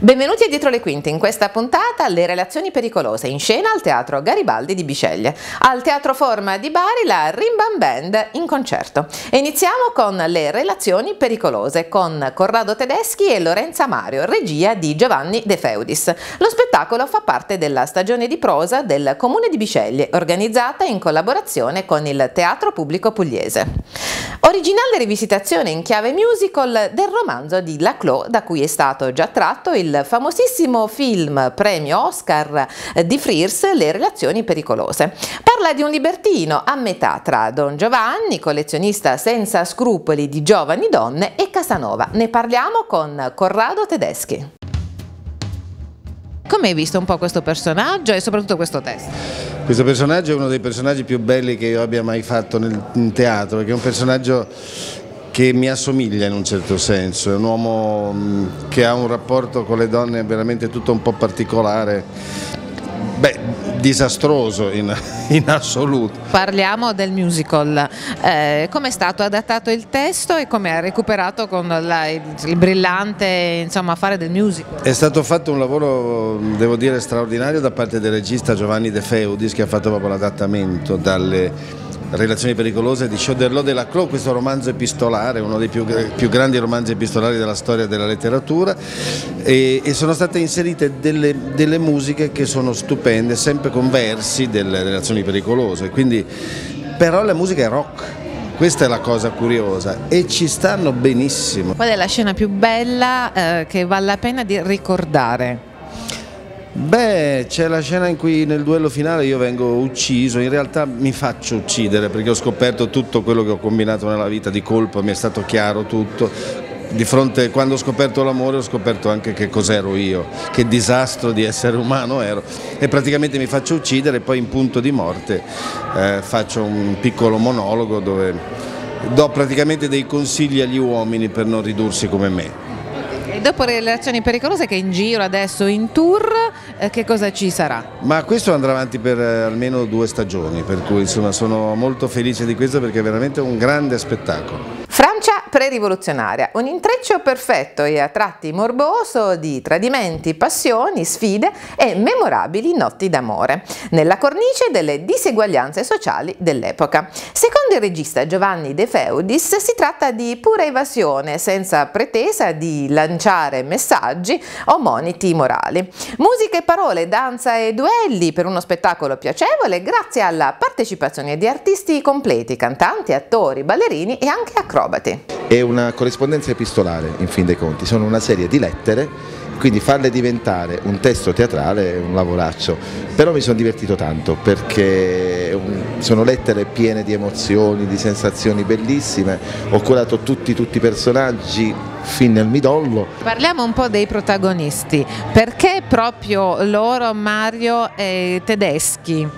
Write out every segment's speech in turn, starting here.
Benvenuti a Dietro le Quinte, in questa puntata le relazioni pericolose, in scena al Teatro Garibaldi di Bisceglie. Al Teatro Forma di Bari la Rim Bam Band in concerto. E iniziamo con le relazioni pericolose con Corrado Tedeschi e Lorenza Mario, regia di Giovanni De Feudis. Lo spettacolo fa parte della stagione di prosa del Comune di Bisceglie, organizzata in collaborazione con il Teatro Pubblico Pugliese. Originale rivisitazione in chiave musical del romanzo di Laclos, da cui è stato già tratto il famosissimo film premio Oscar di Frears, Le relazioni pericolose. Parla di un libertino a metà tra Don Giovanni, collezionista senza scrupoli di giovani donne, e Casanova. Ne parliamo con Corrado Tedeschi. Come hai visto un po' questo personaggio e soprattutto questo testo? Questo personaggio è uno dei personaggi più belli che io abbia mai fatto in teatro, perché è un personaggio che mi assomiglia in un certo senso, è un uomo che ha un rapporto con le donne veramente tutto un po' particolare, disastroso in assoluto. Parliamo del musical, come è stato adattato il testo e come ha recuperato con il brillante fare del musical? È stato fatto un lavoro, devo dire, straordinario da parte del regista Giovanni De Feudis, che ha fatto proprio l'adattamento dalle relazioni pericolose di Chauderlot de Laclos, questo romanzo epistolare, uno dei più grandi romanzi epistolari della storia della letteratura, e sono state inserite delle musiche che sono stupende, sempre con versi delle relazioni pericolose, quindi però la musica è rock. Questa è la cosa curiosa e ci stanno benissimo. Qual è la scena più bella che vale la pena di ricordare? C'è la scena in cui nel duello finale io vengo ucciso, in realtà mi faccio uccidere perché ho scoperto tutto quello che ho combinato nella vita di colpo, mi è stato chiaro tutto. Di fronte, quando ho scoperto l'amore, ho scoperto anche che cos'ero io, che disastro di essere umano ero, e praticamente mi faccio uccidere e poi in punto di morte faccio un piccolo monologo dove do praticamente dei consigli agli uomini per non ridursi come me. E dopo le relazioni pericolose, che è in giro adesso in tour, che cosa ci sarà? Ma questo andrà avanti per almeno 2 stagioni, per cui insomma sono molto felice di questo perché è veramente un grande spettacolo. Francia pre-rivoluzionaria, un intreccio perfetto e a tratti morboso di tradimenti, passioni, sfide e memorabili notti d'amore, nella cornice delle diseguaglianze sociali dell'epoca. Secondo il regista Giovanni De Feudis si tratta di pura evasione, senza pretesa di lanciare messaggi o moniti morali. Musica e parole, danza e duelli per uno spettacolo piacevole grazie alla partecipazione di artisti completi, cantanti, attori, ballerini e anche acrobati. È una corrispondenza epistolare, in fin dei conti, sono una serie di lettere, quindi farle diventare un testo teatrale è un lavoraccio, però mi sono divertito tanto perché sono lettere piene di emozioni, di sensazioni bellissime, ho curato tutti i personaggi fin nel midollo. Parliamo un po' dei protagonisti, perché proprio loro, Mario e Tedeschi?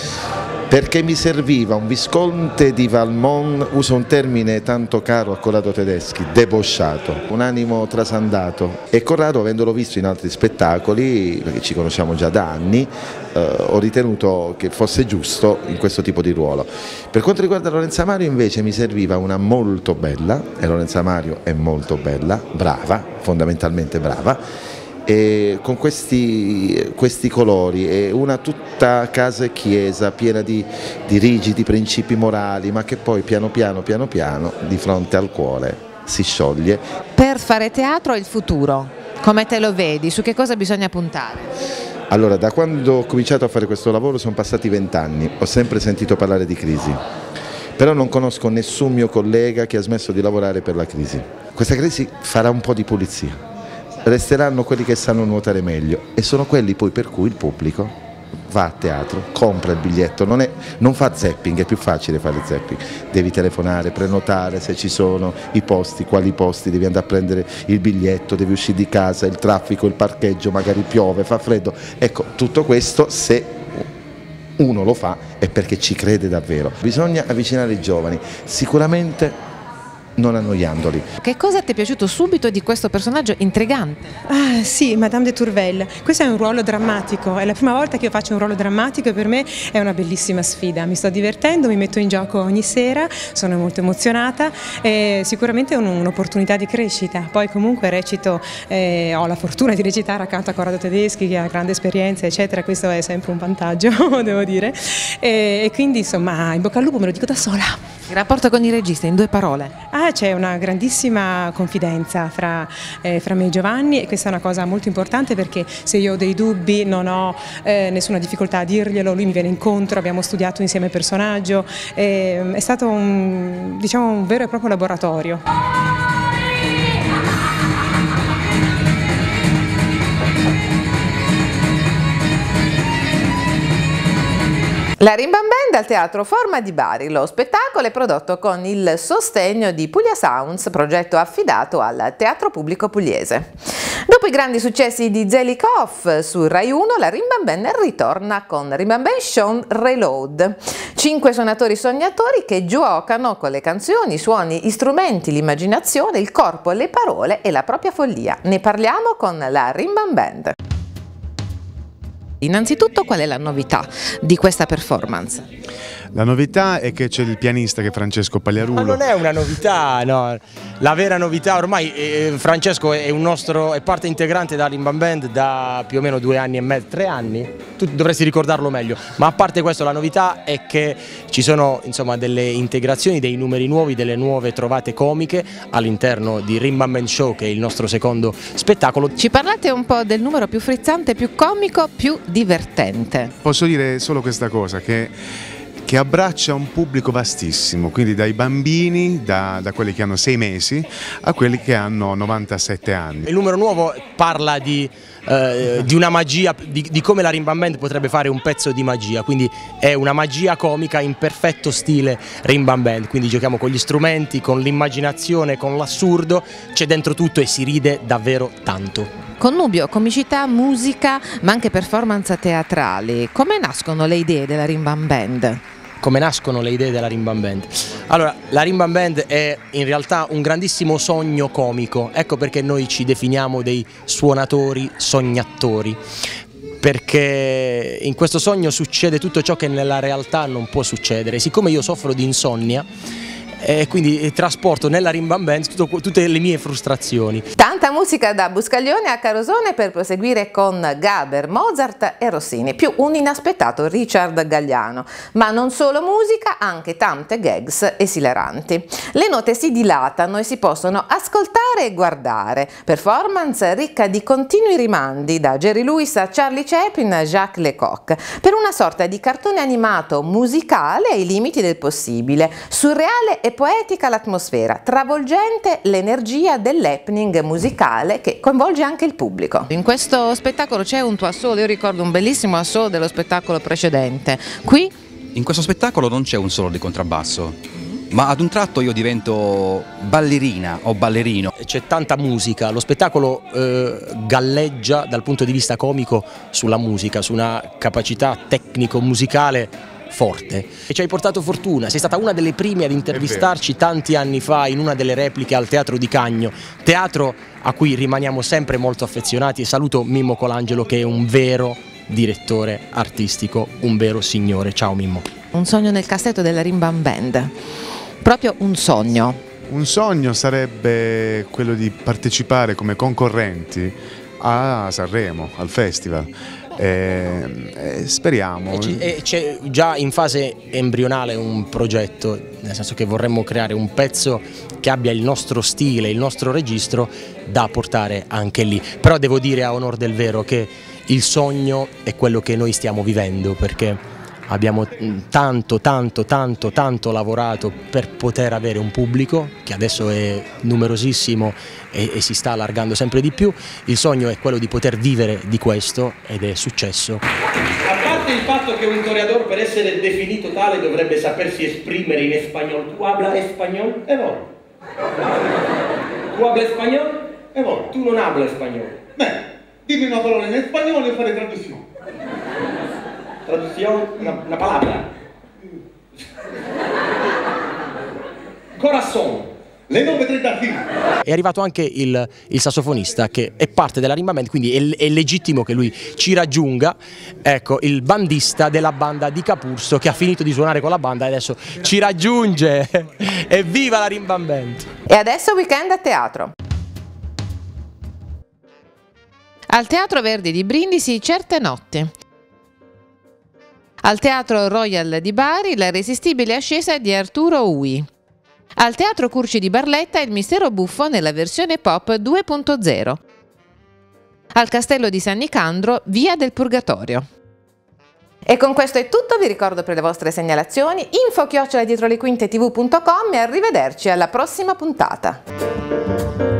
Perché mi serviva un visconte di Valmont, uso un termine tanto caro a Corrado Tedeschi, debosciato, un animo trasandato, e Corrado, avendolo visto in altri spettacoli, perché ci conosciamo già da anni, ho ritenuto che fosse giusto in questo tipo di ruolo. Per quanto riguarda Lorenza Mario invece mi serviva una molto bella, e Lorenza Mario è molto bella, brava, fondamentalmente brava, e con questi colori, e una tutta casa e chiesa piena di rigidi principi morali, ma che poi piano piano di fronte al cuore si scioglie. Per fare teatro il futuro, come te lo vedi? Su che cosa bisogna puntare? Allora, da quando ho cominciato a fare questo lavoro sono passati 20 anni, ho sempre sentito parlare di crisi, però non conosco nessun mio collega che ha smesso di lavorare per la crisi. Questa crisi farà un po' di pulizia. Resteranno quelli che sanno nuotare meglio e sono quelli poi per cui il pubblico va a teatro, compra il biglietto, non fa zapping, è più facile fare zapping, devi telefonare, prenotare se ci sono i posti, quali posti, devi andare a prendere il biglietto, devi uscire di casa, il traffico, il parcheggio, magari piove, fa freddo, ecco, tutto questo se uno lo fa è perché ci crede davvero. Bisogna avvicinare i giovani, sicuramente non annoiandoli. Che cosa ti è piaciuto subito di questo personaggio intrigante? Ah, sì, Madame de Tourvel. Questo è un ruolo drammatico, è la prima volta che io faccio un ruolo drammatico e per me è una bellissima sfida. Mi sto divertendo, mi metto in gioco ogni sera, sono molto emozionata e sicuramente è un'opportunità di crescita. Poi comunque recito, ho la fortuna di recitare accanto a Corrado Tedeschi che ha grande esperienza, eccetera, questo è sempre un vantaggio, devo dire. E quindi insomma, in bocca al lupo, me lo dico da sola. Il rapporto con il regista, in 2 parole. C'è una grandissima confidenza fra me e Giovanni e questa è una cosa molto importante perché se io ho dei dubbi non ho nessuna difficoltà a dirglielo, lui mi viene incontro, abbiamo studiato insieme il personaggio, è stato un vero e proprio laboratorio. La Rimban Band al Teatro Forma di Bari. Lo spettacolo è prodotto con il sostegno di Puglia Sounds, progetto affidato al Teatro Pubblico Pugliese. Dopo i grandi successi di Zelikov su Rai 1, la Rimban Band ritorna con Rimban Band Show Reload. 5 suonatori sognatori che giocano con le canzoni, i suoni, gli strumenti, l'immaginazione, il corpo, le parole e la propria follia. Ne parliamo con la Rimban Band. Innanzitutto, qual è la novità di questa performance? La novità è che c'è il pianista che è Francesco Pagliarulo. Ma non è una novità, no. La vera novità ormai Francesco è parte integrante della Rimban Band da più o meno 2 anni e mezzo, 3 anni. Tu dovresti ricordarlo meglio. Ma a parte questo, la novità è che ci sono insomma delle integrazioni, dei numeri nuovi, delle nuove trovate comiche all'interno di Rimban Band Show, che è il nostro secondo spettacolo. Ci parlate un po' del numero più frizzante, più comico, più divertente? Posso dire solo questa cosa, che abbraccia un pubblico vastissimo, quindi dai bambini, da quelli che hanno 6 mesi a quelli che hanno 97 anni. Il numero nuovo parla di una magia, di come la Rimban Band potrebbe fare un pezzo di magia, quindi è una magia comica in perfetto stile Rimban Band, quindi giochiamo con gli strumenti, con l'immaginazione, con l'assurdo, c'è dentro tutto e si ride davvero tanto. Connubio, comicità, musica, ma anche performance teatrali. Come nascono le idee della Rimban Band? Come nascono le idee della Rimban Band? Allora, la Rimban Band è in realtà un grandissimo sogno comico, ecco perché noi ci definiamo dei suonatori sognatori, perché in questo sogno succede tutto ciò che nella realtà non può succedere. Siccome io soffro di insonnia, e quindi trasporto nella Rimban Band tutte le mie frustrazioni. Tanta musica da Buscaglione a Carosone per proseguire con Gaber, Mozart e Rossini, più un inaspettato Richard Galliano. Ma non solo musica, anche tante gags esileranti. Le note si dilatano e si possono ascoltare e guardare. Performance ricca di continui rimandi da Jerry Lewis a Charlie Chaplin a Jacques Lecoq, per una sorta di cartone animato musicale ai limiti del possibile, surreale e poetica l'atmosfera, travolgente l'energia dell'happening musicale che coinvolge anche il pubblico. In questo spettacolo c'è un tuo assolo, io ricordo un bellissimo assolo dello spettacolo precedente. Qui? In questo spettacolo non c'è un solo di contrabbasso, ma ad un tratto io divento ballerina o ballerino. C'è tanta musica, lo spettacolo galleggia dal punto di vista comico sulla musica, su una capacità tecnico-musicale forte e ci hai portato fortuna, sei stata una delle prime ad intervistarci tanti anni fa in una delle repliche al Teatro di Cagno, teatro a cui rimaniamo sempre molto affezionati, e saluto Mimmo Colangelo che è un vero direttore artistico, un vero signore. Ciao Mimmo. Un sogno nel cassetto della Rimban Band, proprio un sogno. Un sogno sarebbe quello di partecipare come concorrenti a Sanremo, al festival. Speriamo. C'è già in fase embrionale un progetto, nel senso che vorremmo creare un pezzo che abbia il nostro stile, il nostro registro da portare anche lì. Però devo dire a onor del vero che il sogno è quello che noi stiamo vivendo, perché abbiamo tanto lavorato per poter avere un pubblico che adesso è numerosissimo e si sta allargando sempre di più. Il sogno è quello di poter vivere di questo ed è successo. A parte il fatto che un toreador per essere definito tale dovrebbe sapersi esprimere in espagnol. Tu habla espagnol? E voi? Tu habla espagnol? E voi? Tu non habla espagnol? Beh, dimmi una parola in spagnolo e fare traduzione. Traduzione, una palabra. Corazón. Le 9.30 sì. È arrivato anche il sassofonista che è parte della Rimba Band, quindi è legittimo che lui ci raggiunga, ecco, il bandista della banda di Capurso che ha finito di suonare con la banda e adesso ci raggiunge. Evviva la Rimba Band! E adesso weekend a teatro. Al Teatro Verdi di Brindisi Certe notti. Al Teatro Royal di Bari La irresistibile ascesa di Arturo Ui. Al Teatro Curci di Barletta Il mistero buffo nella versione pop 2.0. Al Castello di San Nicandro Via del Purgatorio. E con questo è tutto, vi ricordo per le vostre segnalazioni info@dietrolekinte.tv.com e arrivederci alla prossima puntata.